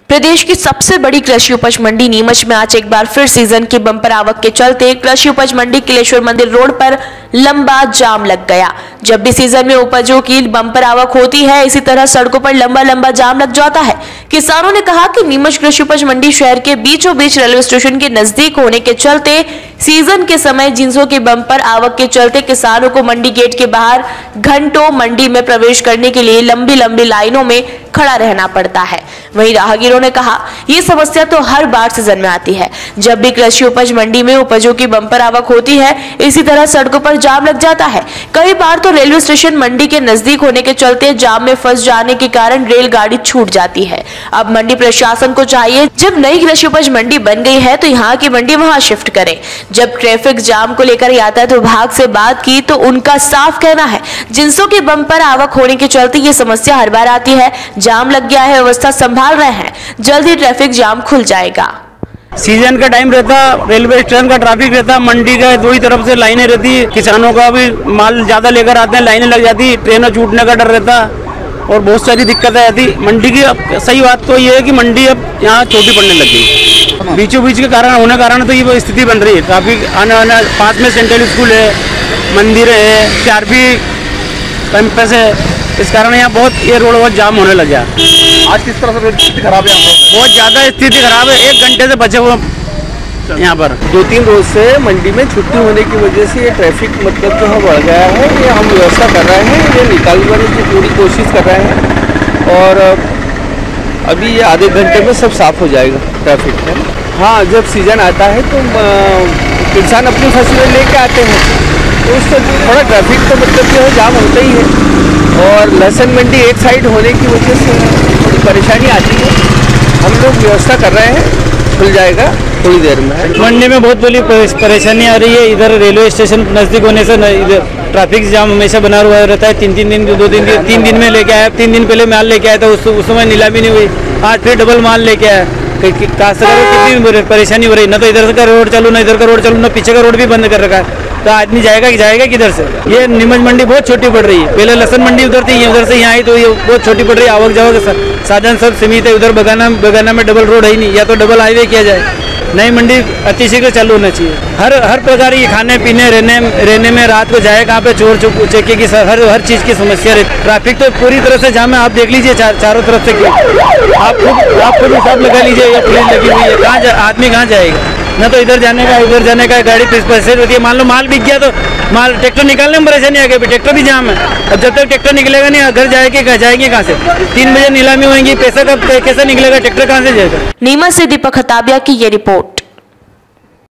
प्रदेश की सबसे बड़ी कृषि उपज मंडी नीमच में आज एक बार फिर सीजन की बम्पर आवक के चलते कृषि उपज मंडी किलेश्वर मंदिर रोड पर लंबा जाम लग गया। जब भी सीजन में उपजों की बम्पर आवक होती है, इसी तरह सड़कों पर लंबा जाम लग जाता है। किसानों ने कहा कि नीमच कृषि उपज मंडी शहर के बीचों बीच रेलवे स्टेशन के नजदीक होने के चलते सीजन के समय जिंसों की बम्पर आवक के चलते किसानों को मंडी गेट के बाहर घंटों मंडी में प्रवेश करने के लिए लंबी लाइनों में खड़ा रहना पड़ता है। वहीं राहगीरों ने कहा, ये समस्या तो हर बार सीजन में आती है। जब भी कृषि उपज मंडी में उपजों की बम्पर आवक होती है, इसी तरह सड़कों पर जाम लग जाता है। कई बार तो रेलवे स्टेशन मंडी के नजदीक होने के चलते जाम में फंस जाने के कारण रेलगाड़ी छूट जाती है। अब मंडी प्रशासन को चाहिए, जब नई कृषि उपज मंडी बन गई है तो यहाँ की मंडी वहाँ शिफ्ट करे। जब ट्रैफिक जाम को लेकर यातायात विभाग से बात की तो उनका साफ कहना है, जिंसों की बम्पर आवक होने के चलते ये समस्या हर बार आती है। जाम लग गया है, व्यवस्था संभाल रहे हैं, जल्द ही ट्रैफिक जाम खुल जाएगा। सीजन का टाइम रहता, रेलवे स्टेशन का ट्रैफिक रहता, मंडी का दो ही तरफ से लाइनें रहती, किसानों का भी माल ज्यादा लेकर आते हैं, लाइनें लग जाती, ट्रेनें छूटने का डर रहता और बहुत सारी दिक्कतें आती। मंडी की सही बात तो ये है कि मंडी अब यहाँ छोटी पड़ने लग गई, बीचों बीच के कारण होने कारण तो ये स्थिति बन रही है। ट्रैफिक आना पास में सेंट्रल स्कूल है, मंदिर है, CRP कैंपस है, इस कारण यहाँ बहुत ये रोड बहुत जाम होने लग गया। आज किस तरह से स्थिति खराब है? बहुत ज़्यादा स्थिति खराब है, 1 घंटे से बचे हुए यहाँ पर। 2-3 रोज से मंडी में छुट्टी होने की वजह से ये ट्रैफिक मतलब जो है बढ़ गया है। ये हम व्यवस्था कर रहे हैं, ये निकालने की पूरी कोशिश कर रहे हैं और अभी ये आधे घंटे में सब साफ हो जाएगा ट्रैफिक में। हाँ, जब सीजन आता है तो किसान अपनी फसलें लेके आते हैं तो उससे थोड़ा ट्रैफिक तो मतलब जो है जाम होता ही है और लहसुन मंडी एक साइड होने की वजह से थोड़ी परेशानी आती है। हम लोग व्यवस्था कर रहे हैं, खुल जाएगा थोड़ी देर में। मंडी में बहुत बड़ी परेशानी आ रही है। इधर रेलवे स्टेशन नज़दीक होने से इधर ट्रैफिक जाम हमेशा बना हुआ रहता है। 3 दिन में लेके आया, 3 दिन पहले माल लेके आया था, उस समय नीलामी नहीं हुई, आज फिर डबल माल लेके आया। कितनी परेशानी हो रही, ना तो इधर का रोड चालू, ना इधर का रोड चालू, ना पीछे का रोड भी बंद कर रखा है। तो आदमी जाएगा किधर से? ये नीमच मंडी बहुत छोटी पड़ रही है। पहले लहसुन मंडी उधर थी, उधर से यहाँ आई तो ये बहुत छोटी पड़ रही है। आवक जावक साधन सब सीमित है। उधर बगाना में डबल रोड है ही नहीं, या तो डबल हाईवे किया जाए। नई मंडी अतिशीघ्र चालू होना चाहिए। हर प्रकार की खाने पीने रहने में, रात को जाए कहाँ पे, चोर चेके की हर चीज़ की समस्या रहती। ट्रैफिक तो पूरी तरह से जाम है। आप देख लीजिए चारों तरफ से आप खुद हिसाब लगा लीजिए, या पुलिस लगी हुई है, आदमी कहाँ जाएगा? ना तो इधर जाने का उधर जाने का, गाड़ी पैसे होती है। मान लो माल बिक गया तो माल ट्रैक्टर निकालने में परेशानी आ गई, ट्रैक्टर भी जाम है। अब जब तक ट्रैक्टर निकलेगा नहीं, घर जाएंगे कहाँ से? 3 बजे नीलामी होंगी, पैसा कब कैसे निकलेगा? ट्रैक्टर कहाँ से जाएगा? नीमच से दीपक खताबिया की ये रिपोर्ट।